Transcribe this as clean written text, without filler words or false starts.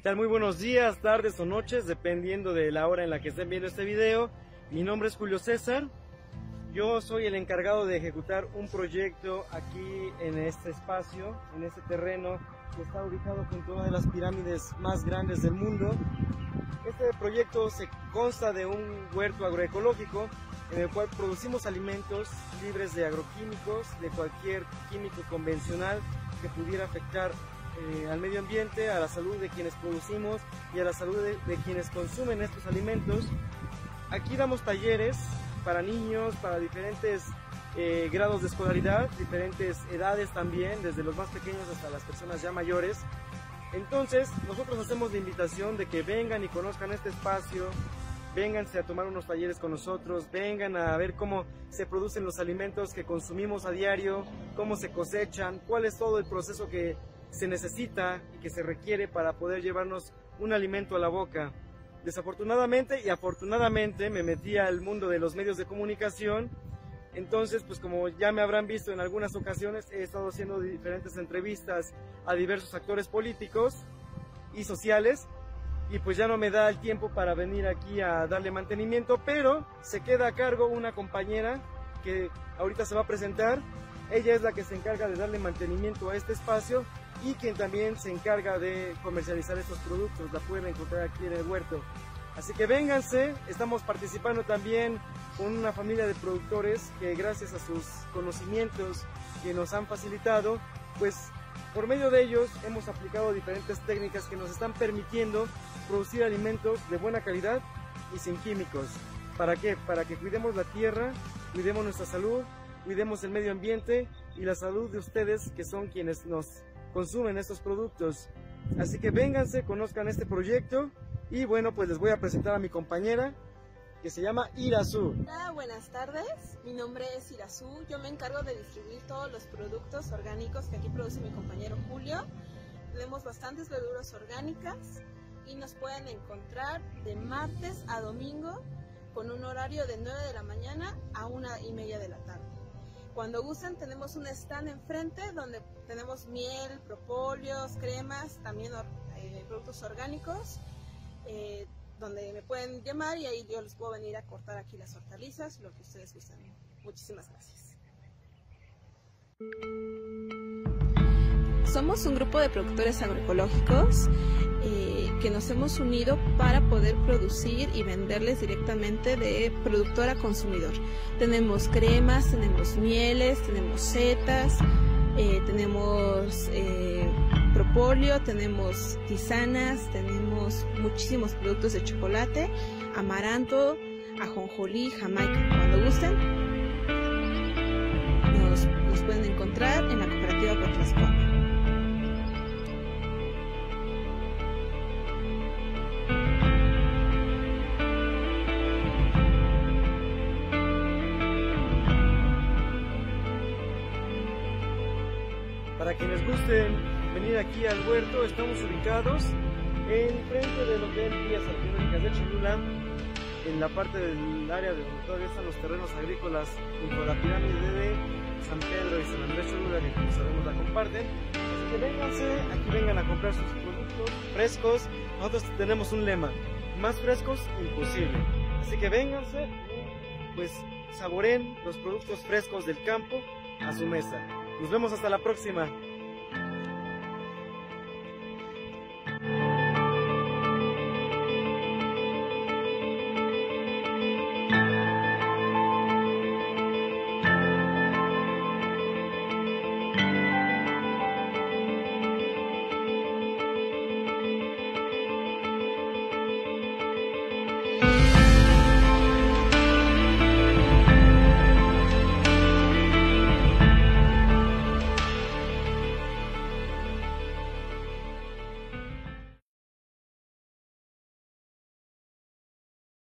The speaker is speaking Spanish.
tal? Muy buenos días, tardes o noches, dependiendo de la hora en la que estén viendo este video. Mi nombre es Julio César. Yo soy el encargado de ejecutar un proyecto aquí en este espacio, en este terreno que está ubicado junto a una de las pirámides más grandes del mundo. Este proyecto se consta de un huerto agroecológico en el cual producimos alimentos libres de agroquímicos, de cualquier químico convencional que pudiera afectar al medio ambiente, a la salud de quienes producimos y a la salud de quienes consumen estos alimentos. Aquí damos talleres para niños, para diferentes grados de escolaridad, diferentes edades también, desde los más pequeños hasta las personas ya mayores. Entonces, nosotros hacemos la invitación de que vengan y conozcan este espacio, vénganse a tomar unos talleres con nosotros, vengan a ver cómo se producen los alimentos que consumimos a diario, cómo se cosechan, cuál es todo el proceso que se necesita y que se requiere para poder llevarnos un alimento a la boca. Desafortunadamente y afortunadamente me metí al mundo de los medios de comunicación. Entonces, pues como ya me habrán visto en algunas ocasiones, he estado haciendo diferentes entrevistas a diversos actores políticos y sociales, y pues ya no me da el tiempo para venir aquí a darle mantenimiento, pero se queda a cargo una compañera que ahorita se va a presentar. Ella es la que se encarga de darle mantenimiento a este espacio y quien también se encarga de comercializar estos productos. La pueden encontrar aquí en el huerto. Así que vénganse, estamos participando también con una familia de productores que gracias a sus conocimientos que nos han facilitado, pues por medio de ellos hemos aplicado diferentes técnicas que nos están permitiendo producir alimentos de buena calidad y sin químicos. ¿Para qué? Para que cuidemos la tierra, cuidemos nuestra salud, cuidemos el medio ambiente y la salud de ustedes, que son quienes nos consumen estos productos. Así que vénganse, conozcan este proyecto. Y bueno, pues les voy a presentar a mi compañera, que se llama Irazú. Hola, buenas tardes. Mi nombre es Irazú. Yo me encargo de distribuir todos los productos orgánicos que aquí produce mi compañero Julio. Tenemos bastantes verduras orgánicas y nos pueden encontrar de martes a domingo con un horario de 9 de la mañana a 1:30 de la tarde. Cuando gusten, tenemos un stand enfrente donde tenemos miel, propóleos, cremas, también productos orgánicos. Donde me pueden llamar y ahí yo les puedo venir a cortar aquí las hortalizas, lo que ustedes gusten. Muchísimas gracias. Somos un grupo de productores agroecológicos que nos hemos unido para poder producir y venderles directamente de productor a consumidor. Tenemos cremas, tenemos mieles, tenemos setas, tenemos propóleo, tenemos tisanas, tenemos muchísimos productos de chocolate, amaranto, ajonjolí, jamaica. Cuando gusten, nos pueden encontrar en la cooperativa Potlascoma. Para quienes gusten venir aquí al huerto, estamos ubicados enfrente del Hotel Vías Arqueológicas de Cholula, en la parte del área de donde todavía están los terrenos agrícolas, junto a la pirámide de San Pedro y San Andrés Cholula, que como sabemos la comparten. Así que vénganse, aquí vengan a comprar sus productos frescos. Nosotros tenemos un lema: más frescos, imposible. Así que vénganse, pues saboren los productos frescos del campo a su mesa. Nos vemos hasta la próxima.